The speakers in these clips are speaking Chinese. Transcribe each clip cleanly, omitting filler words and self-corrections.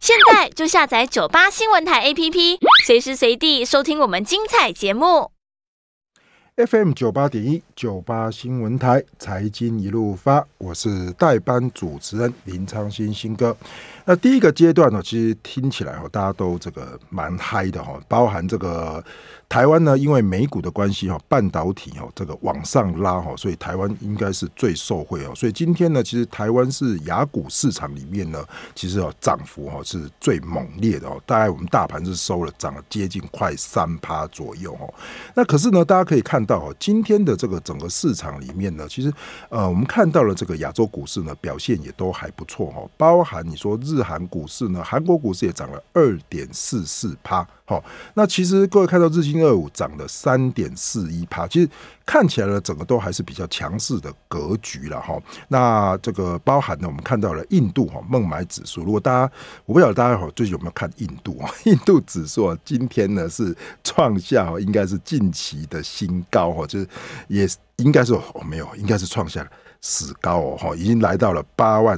现在就下载98新闻台 APP， 随时随地收听我们精彩节目。 FM 98.1 98新闻台财经一路发，我是代班主持人林昌兴新哥。那第一个阶段呢，其实听起来大家都这个蛮嗨的包含这个台湾呢，因为美股的关系半导体这个往上拉所以台湾应该是最受惠所以今天呢，其实台湾是亚股市场里面呢，其实涨幅是最猛烈的大概我们大盘是收了涨了接近快3%左右那可是呢，大家可以看到今天的这个整个市场里面呢，其实我们看到了这个亚洲股市呢表现也都还不错包含你说日韩股市呢，韩国股市也涨了 2.44%那其实各位看到日经25涨了 3.41%， 其实看起来呢整个都还是比较强势的格局啦那这个包含呢我们看到了印度孟买指数，如果大家我不晓得大家最近有没有看印度印度指数今天呢是创下应该是近期的新高就是也应该是没有，应该是创下了史高已经来到了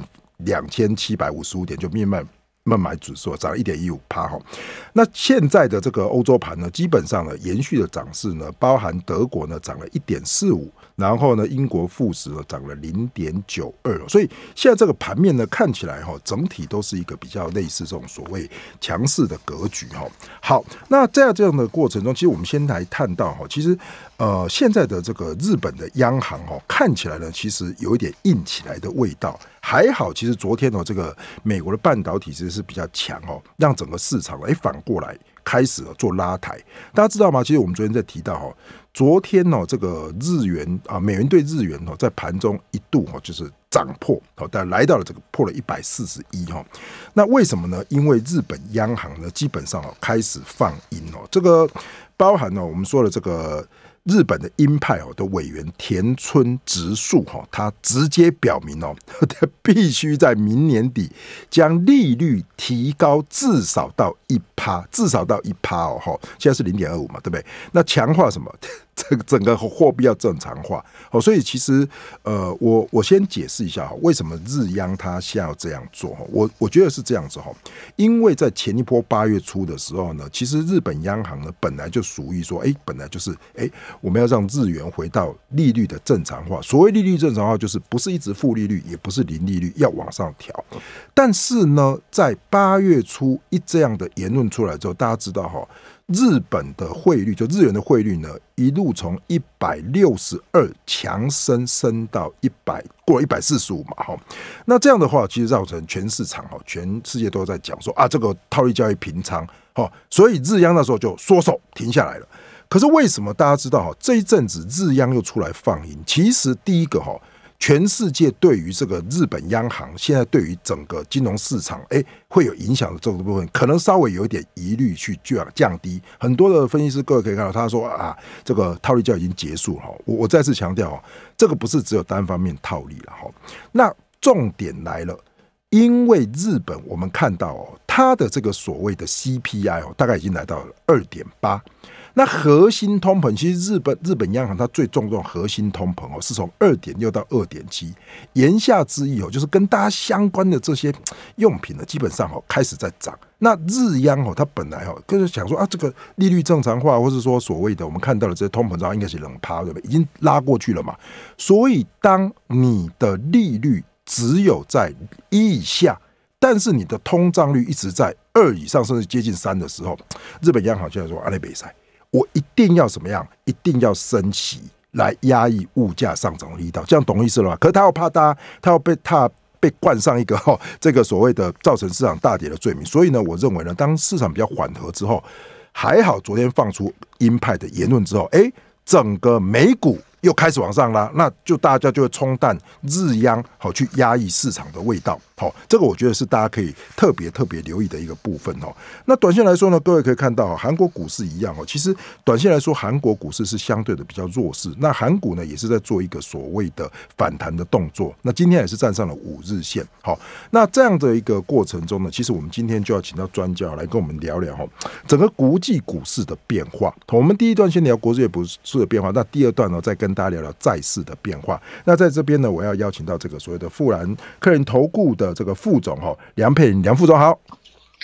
82755点，就孟买指数涨了 1.15%那现在的这个欧洲盘呢，基本上呢延续的涨势呢，包含德国呢涨了 1.45%， 然后呢英国富时呢涨了 0.92%， 所以现在这个盘面呢看起来整体都是一个比较类似这种所谓强势的格局好，那在这样的过程中，其实我们先来看到其实现在的这个日本的央行看起来呢其实有一点硬起来的味道，还好其实昨天这个美国的半导体其实是比较强让整个市场反过来开始做拉抬。大家知道吗？其实我们昨天在提到昨天这个日元美元对日元在盘中一度就是涨破但来到了这个破了141那为什么呢？因为日本央行呢基本上开始放鹰这个包含我们说的这个日本的鹰派的委员田村直树他直接表明他必须在明年底将利率提高至少到1%，至少到1%现在是 0.25 嘛，对不对？那强化什么？整个货币要正常化所以其实我先解释一下为什么日央他现在要这样做我觉得是这样子因为在前一波8月初的时候呢，其实日本央行呢本来就属于说本来就是我们要让日元回到利率的正常化，所谓利率正常化就是不是一直负利率，也不是零利率，要往上调。但是呢在8月初这样的言论出来之后，大家知道日本的汇率，就日元的汇率呢，一路从162强升到过了145嘛那这样的话，其实造成全市场全世界都在讲说这个套利交易平仓所以日央那时候就缩手停下来了。可是为什么大家知道这一阵子日央又出来放鹰？其实第一个全世界对于这个日本央行现在对于整个金融市场会有影响的这个部分，可能稍微有一点疑虑去降低。很多的分析师各位可以看到，他说这个套利交易已经结束了我再次强调这个不是只有单方面套利了那重点来了，因为日本我们看到它的这个所谓的 CPI 大概已经来到了 2.8，那核心通膨，其实日本央行它最重的核心通膨是从 2.6 到 2.7， 言下之意就是跟大家相关的这些用品呢基本上开始在涨。那日央它本来就是想说这个利率正常化，或是说所谓的我们看到的这些通膨胀应该是2%，对不对？已经拉过去了嘛。所以当你的利率只有在1以下，但是你的通胀率一直在2以上，甚至接近3的时候，日本央行就在说不可以，我一定要什么样？一定要升息来压抑物价上涨的力道，这样懂意思了吗？可是他要怕他要被冠上一个这个所谓的造成市场大跌的罪名，所以呢，我认为呢，当市场比较缓和之后，还好昨天放出鹰派的言论之后，整个美股又开始往上拉，那就大家就会冲淡日央去压抑市场的味道。这个我觉得是大家可以特别留意的一个部分。那短线来说呢，各位可以看到韩国股市一样其实短线来说韩国股市是相对的比较弱势，那韩股呢也是在做一个所谓的反弹的动作，那今天也是站上了5日线。那这样的一个过程中呢，其实我们今天就要请到专家来跟我们聊聊整个国际股市的变化。我们第一段先聊国际股市的变化，那第二段呢再跟大家聊聊债市的变化。那在这边呢，我要邀请到这个所谓的富兰克林投顾的这个副总梁佩玲，梁副总好。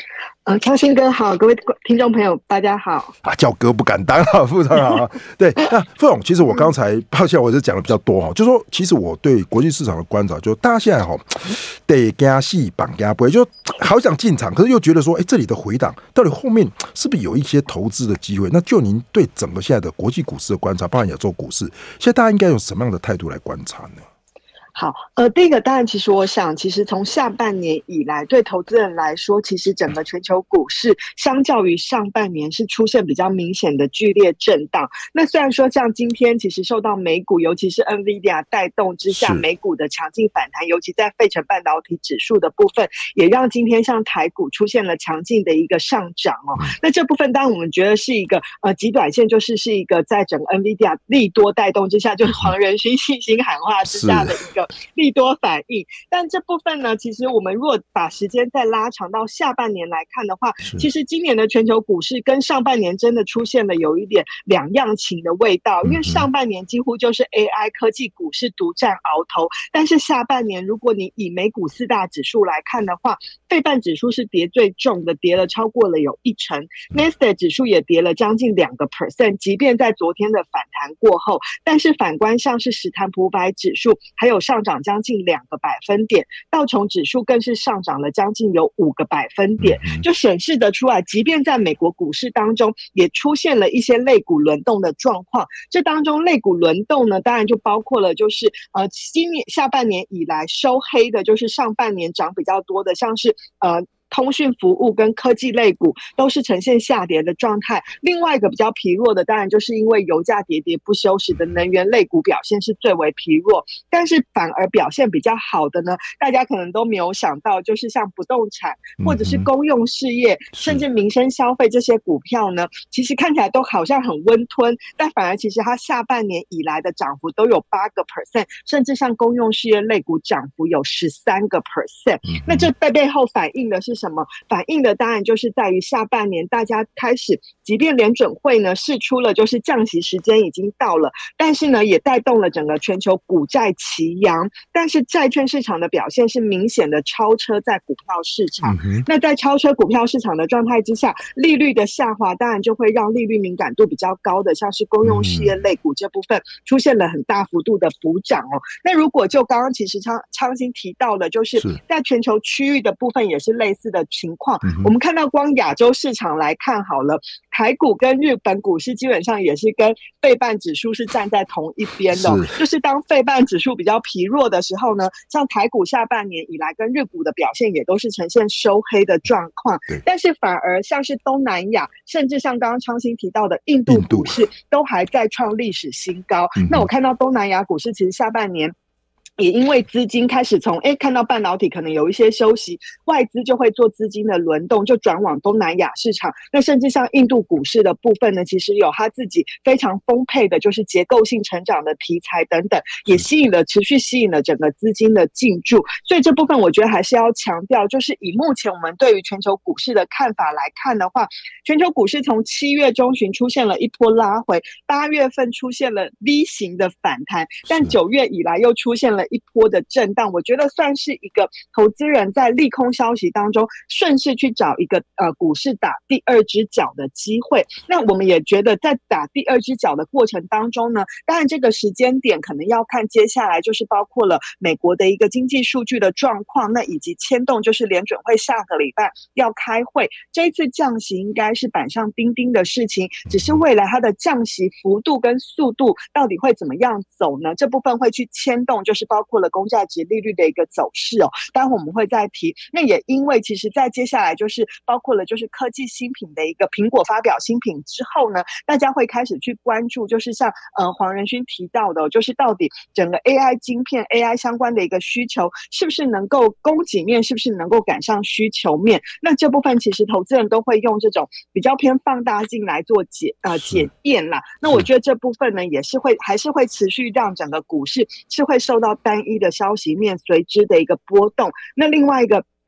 昌兴哥好，各位听众朋友大家好。 叫哥不敢当啊，副总好。对，那副总，其实我刚才抱歉，我是讲的比较多哈，就是说，其实我对国际市场的观察，就大家现在得加戏绑加不会，就好想进场，可是又觉得说，这里的回档到底后面是不是有一些投资的机会？那就您对整个现在的国际股市的观察，包含亚洲股市，现在大家应该用什么样的态度来观察呢？ 好，第一个当然，其实我想，其实从下半年以来，对投资人来说，其实整个全球股市相较于上半年是出现比较明显的剧烈震荡。那虽然说像今天其实受到美股，尤其是 NVIDIA 带动之下，美股的强劲反弹，尤其在费城半导体指数的部分，也让今天像台股出现了强劲的一个上涨哦。那这部分当然我们觉得是一个极短线，就是一个在整个 NVIDIA 利多带动之下，就是黄仁勋信心喊话之下的一个利多反应。但这部分呢，其实我们如果把时间再拉长到下半年来看的话，其实今年的全球股市跟上半年真的出现了有一点两样情的味道。因为上半年几乎就是 AI 科技股市独占鳌头，但是下半年如果你以美股四大指数来看的话，费半指数是跌最重的，跌了超过了有1%， Nasdaq 指数也跌了将近2%，即便在昨天的反弹过后，但是反观像是史坦普500指数还有上涨将近2个百分点，道琼指数更是上涨了将近有5个百分点，就显示得出来，即便在美国股市当中也出现了一些类股轮动的状况。这当中类股轮动呢，当然就包括了就是今年下半年以来收黑的，就是上半年涨比较多的，像是通讯服务跟科技类股都是呈现下跌的状态。另外一个比较疲弱的，当然就是因为油价跌跌不休，使得能源类股表现是最为疲弱。但是反而表现比较好的呢，大家可能都没有想到，就是像不动产或者是公用事业，甚至民生消费这些股票呢，其实看起来都好像很温吞，但反而其实它下半年以来的涨幅都有8%，甚至像公用事业类股涨幅有13%。那这背后反映的是什么？反映的当然就是在于下半年大家开始，即便联准会呢释出了就是降息时间已经到了，但是呢也带动了整个全球股债齐扬，但是债券市场的表现是明显的超车在股票市场。那在超车股票市场的状态之下，利率的下滑当然就会让利率敏感度比较高的像是公用事业类股这部分出现了很大幅度的补涨哦。那如果就刚刚其实昌兴提到的，就是在全球区域的部分也是类似的情况。我们看到光亚洲市场来看好了，台股跟日本股市基本上也是跟费半指数是站在同一边的就是当费半指数比较疲弱的时候呢，像台股下半年以来跟日股的表现也都是呈现收黑的状况，但是反而像是东南亚，甚至像刚刚昌兴提到的印度股市都还在创历史新高。那我看到东南亚股市其实下半年也因为资金开始从看到半导体可能有一些休息，外资就会做资金的轮动，就转往东南亚市场。那甚至像印度股市的部分呢，其实有它自己非常丰沛的就是结构性成长的题材等等，也持续吸引了整个资金的进驻。所以这部分我觉得还是要强调，就是以目前我们对于全球股市的看法来看的话，全球股市从7月中旬出现了一波拉回，8月份出现了 V 型的反弹，但9月以来又出现了一波的震荡，我觉得算是一个投资人在利空消息当中顺势去找一个股市打第二只脚的机会。那我们也觉得在打第二只脚的过程当中呢，当然这个时间点可能要看接下来就是包括了美国的一个经济数据的状况，那以及牵动就是联准会下个礼拜要开会，这一次降息应该是板上钉钉的事情，只是未来它的降息幅度跟速度到底会怎么样走呢？这部分会去牵动就是包括了公债殖利率的一个走势哦，待会我们会再提。那也因为其实在接下来就是包括了就是科技新品的一个苹果发表新品之后呢，大家会开始去关注就是像黄仁勋提到的就是到底整个 AI 晶片 AI 相关的一个需求是不是能够供给面是不是能够赶上需求面。那这部分其实投资人都会用这种比较偏放大镜来做检验啦。那我觉得这部分呢也是还是会持续让整个股市是会受到单一的消息面随之的一个波动。那另外一个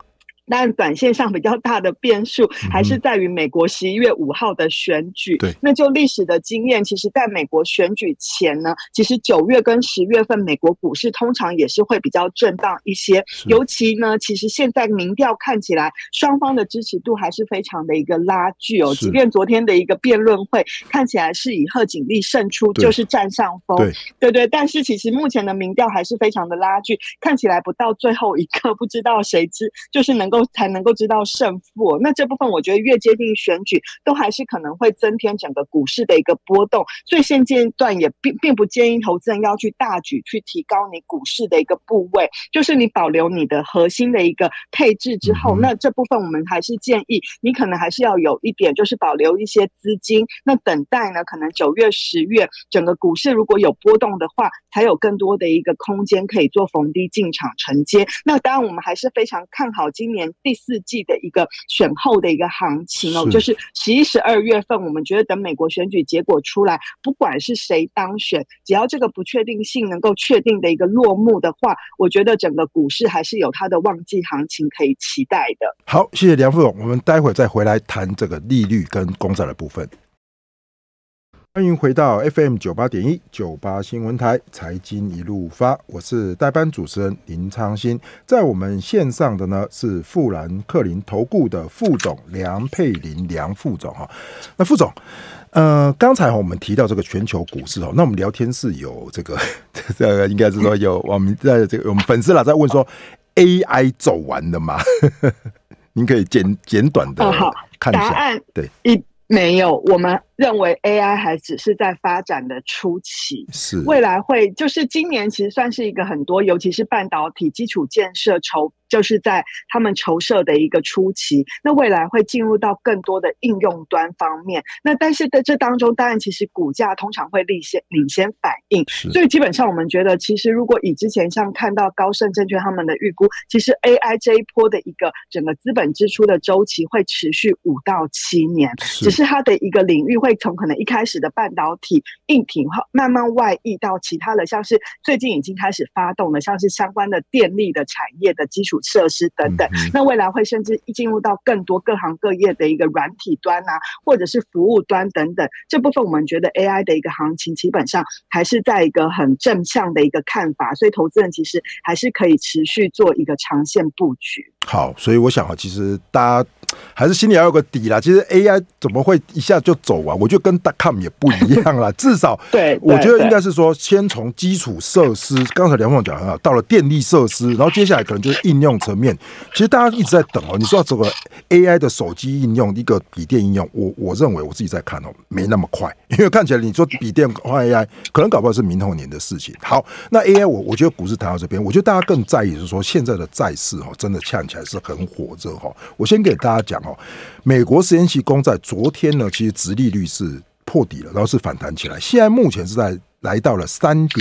但短线上比较大的变数还是在于美国11月5号的选举。 对， 那就历史的经验，其实在美国选举前呢，其实9月跟10月份美国股市通常也是会比较震荡一些，尤其呢，其实现在民调看起来双方的支持度还是非常的一个拉锯哦。即便昨天的一个辩论会看起来是以贺锦丽胜出，就是占上风，对，但是其实目前的民调还是非常的拉锯，看起来不到最后一刻不知道谁就是才能够知道胜负。那这部分我觉得越接近选举，都还是可能会增添整个股市的一个波动，所以现阶段也并不建议投资人要去大举去提高你股市的一个部位，就是你保留你的核心的一个配置之后，那这部分我们还是建议你可能还是要有一点，就是保留一些资金，那等待呢可能9月10月整个股市如果有波动的话，才有更多的一个空间可以做逢低进场承接。那当然我们还是非常看好今年第4季的一个选后的一个行情哦，就是11、12月份，我们觉得等美国选举结果出来，不管是谁当选，只要这个不确定性能够确定的一个落幕的话，我觉得整个股市还是有它的旺季行情可以期待的。 好，谢谢梁副总，我们待会再回来谈这个利率跟公债的部分。欢迎回到 FM 98.1 98新闻台财经一路发，我是代班主持人林昌兴。在我们线上的呢是富兰克林投顾的副总梁佩玲梁副总哈。那副总，刚才我们提到这个全球股市哦，那我们聊天室有这个应该是说有我们在这个我们粉丝啦在问说 AI 走完了吗？您可以简短的看一下。 答案对， 没有，我们认为 AI 还只是在发展的初期， 是未来会就是今年其实算是一个很多，尤其是半导体基础建设就是在他们筹设的一个初期，那未来会进入到更多的应用端方面。那但是在这当中，当然其实股价通常会领先反应，所以基本上我们觉得，其实如果以之前像看到高盛证券他们的预估，其实 AI 这一波的一个整个资本支出的周期会持续5到7年，只是它的一个领域会从可能一开始的半导体、硬体慢慢外溢到其他的，像是最近已经开始发动的，像是相关的电力的产业的基础设施等等，那未来会甚至进入到更多各行各业的一个软体端啊，或者是服务端等等。这部分我们觉得 AI 的一个行情基本上还是在一个很正向的一个看法，所以投资人其实还是可以持续做一个长线布局。 好，所以我想其实大家还是心里要有个底啦。其实 AI 怎么会一下就走完？我觉得跟 .com 也不一样啦。至少我觉得应该是说，先从基础设施，刚才梁副总讲很好，到了电力设施，然后接下来可能就是应用层面。其实大家一直在等哦。你说这个 AI 的手机应用，一个笔电应用，我认为我自己在看哦，没那么快，因为看起来你说笔电换 AI， 可能搞不好是明后年的事情。好，那 AI 我觉得股市谈到这边，我觉得大家更在意的是说，现在的债市哦，真的看起来是很火热哈。我先给大家讲哦，美国10年期公债昨天呢，其实殖利率是破底了，然后是反弹起来，现在目前是来到了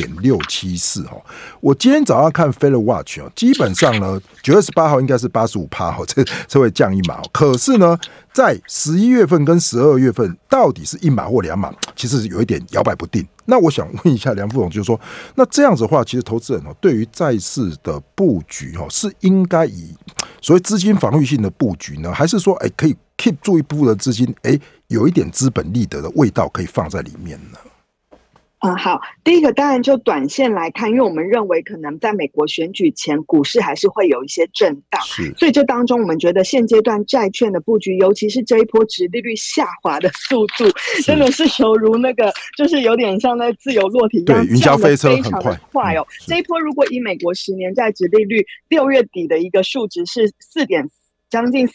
3.674 哈。我今天早上看 Fed Watch 哦，基本上呢9月18号应该是 85% 哈，这会降1码。可是呢，在11月份跟12月份到底是1码或2码，其实有一点摇摆不定。那我想问一下梁副总，就是说，那这样子的话，其实投资人对于债市的布局是应该以所谓资金防御性的布局呢，还是说可以 keep 住一部分的资金，有一点资本利得的味道可以放在里面呢？ 好，第一个当然就短线来看，因为我们认为可能在美国选举前，股市还是会有一些震荡，所以这当中我们觉得现阶段债券的布局，尤其是这一波殖利率下滑的速度，真的是犹如那个就是有点像那自由落体一样， 对，云霄飞车很快哦。这一波如果以美国10年债殖利率6月底的一个数值是将近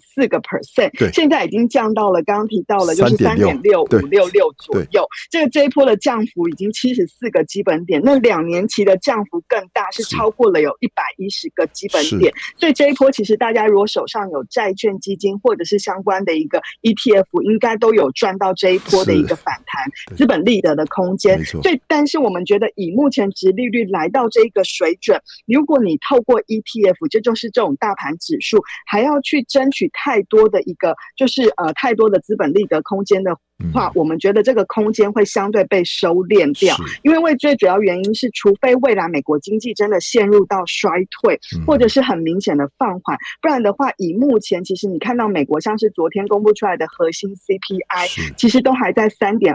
4.4%， 现在已经降到了刚刚提到了就是 3.6566 左右，这一波的降幅已经74个基本点，那2年期的降幅更大，是超过了有110个基本点，所以这一波其实大家如果手上有债券基金或者是相关的一个 ETF， 应该都有赚到这一波的一个反弹资本利得的空间。所以但是我们觉得以目前殖利率来到这个水准，如果你透过 ETF， 这就是这种大盘指数，还要去争取太多的一个就是太多的资本利得空间的话，我们觉得这个空间会相对被收敛掉，因为最主要原因是，除非未来美国经济真的陷入到衰退，或者是很明显的放缓，不然的话，以目前其实你看到美国像是昨天公布出来的核心 CPI， 其实都还在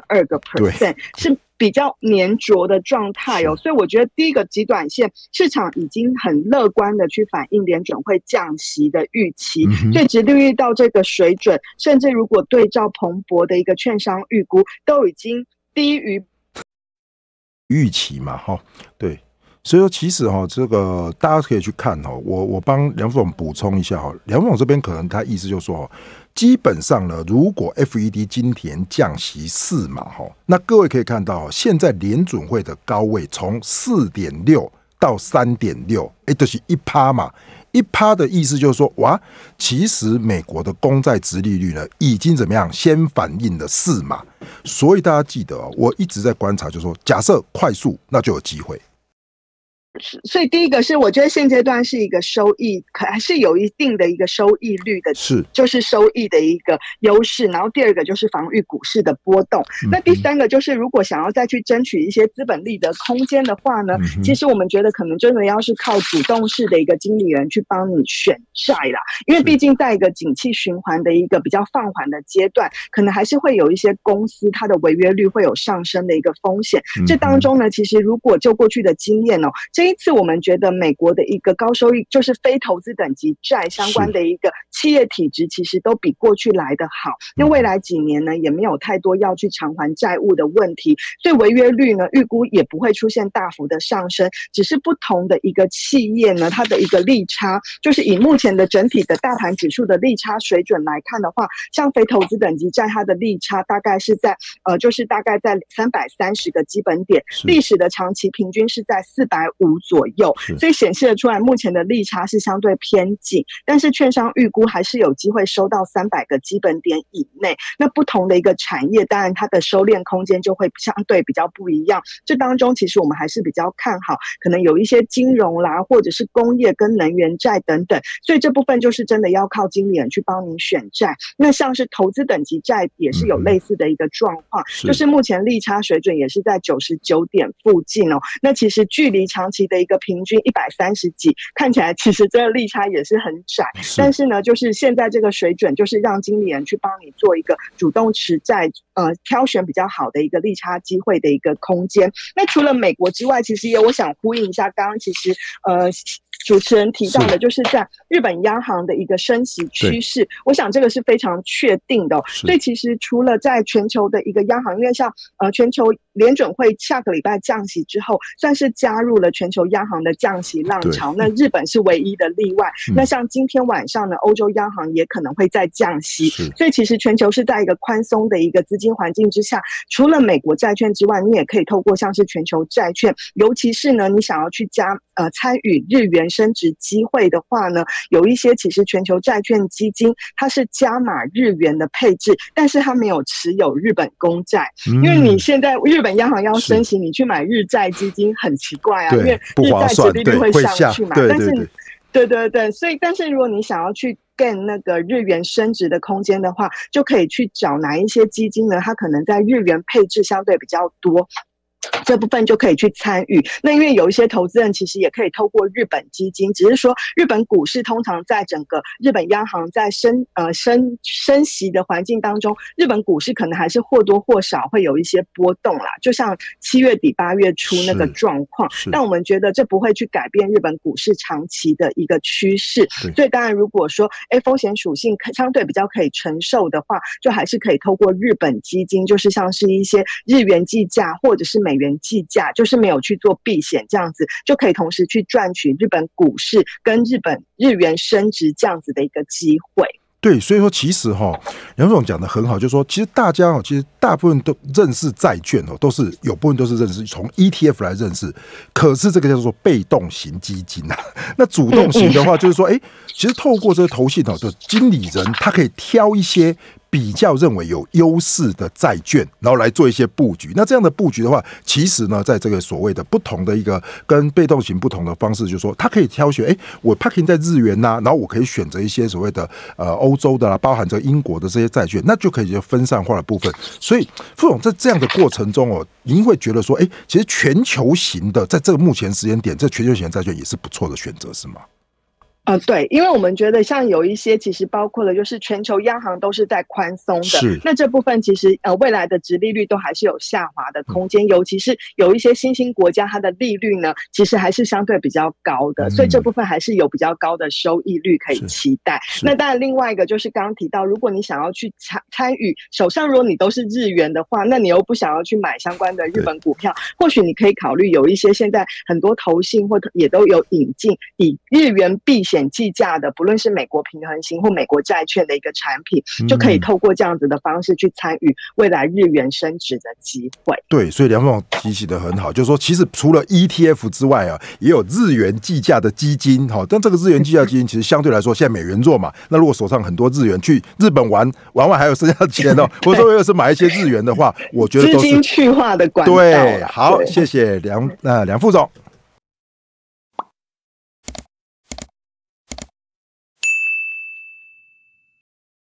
3.2%，是比较黏着的状态哦，所以我觉得第一个极短线市场已经很乐观的去反映联准会降息的预期，所以殖利率到这个水准，甚至如果对照彭博的一个券商预估，都已经低于预期嘛，对。所以说，其实这个大家可以去看我帮梁副总补充一下梁副总这边可能他意思就是说基本上呢，如果 FED 今年降息4码那各位可以看到现在联准会的高位从 4.6 到 3.6， 就是1%嘛，1%的意思就是说，哇，其实美国的公债殖利率呢，已经怎么样，先反映了4码，所以大家记得我一直在观察，就是说，假设快速，那就有机会。 所以第一个是我觉得现阶段是一个收益，还是有一定的一个收益率的， 是就是收益的一个优势。然后第二个就是防御股市的波动。那第三个就是如果想要再去争取一些资本利得空间的话呢，其实我们觉得可能真的要是靠主动式的一个经理人去帮你选债啦，因为毕竟在一个景气循环的一个比较放缓的阶段，可能还是会有一些公司它的违约率会有上升的一个风险。这当中呢，其实如果就过去的经验这一次我们觉得美国的一个高收益，就是非投资等级债相关的一个企业体质，其实都比过去来得好。因为未来几年呢，也没有太多要去偿还债务的问题，所以违约率呢，预估也不会出现大幅的上升。只是不同的一个企业呢，它的一个利差，就是以目前的整体的大盘指数的利差水准来看的话，像非投资等级债，它的利差大概是在就是大概在330个基本点，历史的长期平均是在450左右，所以显示得出来目前的利差是相对偏紧，但是券商预估还是有机会收到300个基本点以内。那不同的一个产业，当然它的收敛空间就会相对比较不一样。这当中其实我们还是比较看好，可能有一些金融啦，或者是工业跟能源债等等，所以这部分就是真的要靠经理人去帮您选债。那像是投资等级债也是有类似的一个状况，就是目前利差水准也是在99点附近那其实距离长期的一个平均130几，看起来其实这个利差也是很窄，但是呢，就是现在这个水准，就是让经理人去帮你做一个主动持债，挑选比较好的一个利差机会的一个空间。那除了美国之外，其实也我想呼应一下，刚刚其实主持人提到的，就是在日本央行的一个升息趋势，我想这个是非常确定的所以其实除了在全球的一个央行，因为像全球联准会下个礼拜降息之后，算是加入了全球央行的降息浪潮，那日本是唯一的例外。那像今天晚上呢，欧洲央行也可能会再降息，所以其实全球是在一个宽松的一个资金环境之下，除了美国债券之外，你也可以透过像是全球债券，尤其是呢你想要去参与日元升值机会的话呢，有一些其实全球债券基金它是加码日元的配置，但是它没有持有日本公债，因为你现在日本央行要升息，你去买日债基金很奇怪啊，因为日债殖利率会上去嘛，但是对，所以但是如果你想要去gain那个日元升值的空间的话，就可以去找哪一些基金呢，它可能在日元配置相对比较多，这部分就可以去参与。那因为有一些投资人其实也可以透过日本基金，只是说日本股市通常在整个日本央行在升息的环境当中，日本股市可能还是或多或少会有一些波动啦，就像7月底8月初那个状况。但我们觉得这不会去改变日本股市长期的一个趋势，所以当然如果说风险属性相对比较可以承受的话，就还是可以透过日本基金，就是像是一些日元计价或者是美元计价，就是没有去做避险，这样子就可以同时去赚取日本股市跟日元升值这样子的一个机会。 对，所以说其实梁总讲的很好，就是说其实大家其实大部分都认识债券都是有部分都是认识从 ETF 来认识，可是这个叫做被动型基金啊。那主动型的话，就是说其实透过这个投信的经理人，他可以挑一些比较认为有优势的债券，然后来做一些布局。那这样的布局的话，其实呢，在这个所谓的不同的一个跟被动型不同的方式，就是说，它可以挑选，我 parking 在日元然后我可以选择一些所谓的欧洲的啦，包含着英国的这些债券，那就可以就分散化的部分。所以副总在这样的过程中您会觉得说，其实全球型的在这个目前时间点，这全球型的债券也是不错的选择，是吗？ 对，因为我们觉得像有一些其实包括了就是全球央行都是在宽松的， 是那这部分其实未来的殖利率都还是有下滑的空间，尤其是有一些新兴国家它的利率呢其实还是相对比较高的，所以这部分还是有比较高的收益率可以期待。那当然另外一个就是刚刚提到，如果你想要去参与，手上如果你都是日元的话，那你又不想要去买相关的日本股票，或许你可以考虑有一些现在很多投信或也都有引进以日元避险计价的，不论是美国平衡型或美国债券的一个产品，就可以透过这样子的方式去参与未来日元升值的机会。 对，所以梁副总提醒的很好，就是说其实除了 ETF 之外也有日元计价的基金，但这个日元计价基金其实相对来说现在美元弱嘛，那如果手上很多日元去日本玩还有剩下的钱或者说要是买一些日元的话，我觉得都是资金去化的管道。 对，好，谢谢梁副总。